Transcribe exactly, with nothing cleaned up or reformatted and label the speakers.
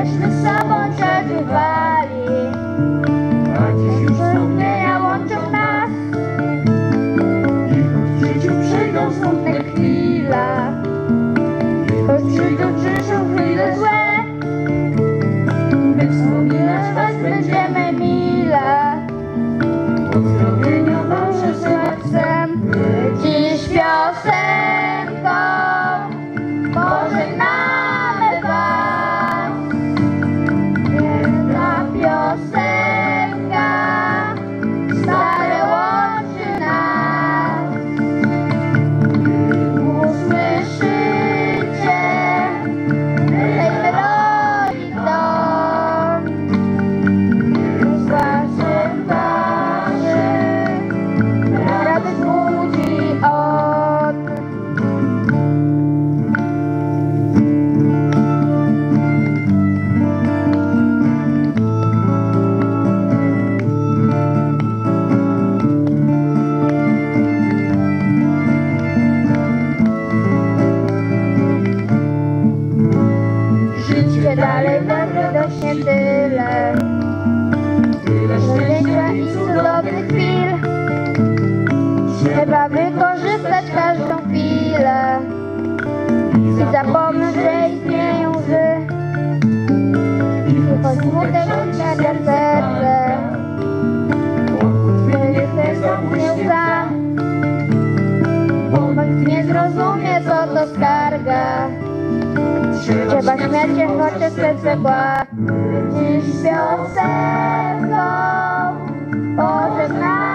Speaker 1: żeśmy z sobą przeżywali, a dziś już wspomnienia łączą nas. I choć w życiu przyjdą smutne chwile, choć przyjdą przyszłą chwile złe, my wspominać was będziemy mile. Pozdrowienia wam przesyłać chcę dziś piosenką. Pożegnamy was. Jedna piosenka stale łączy nas. Usłyszycie tej melodii dom. Z waszych twarzy radość budzi on. Życie dalej będzie dośnie tyle, tyle szczęścia i cudownych chwil. Trzeba wykorzystać każdą chwilę i zapomnieć, że istnieją łzy. Choć smutek ucieka serce, niech też zamknie łza, bo nikt nie zrozumie, co to skarga. Trzeba śmiać się, chociaż serce bła. Dziś piosenką pożegnamy.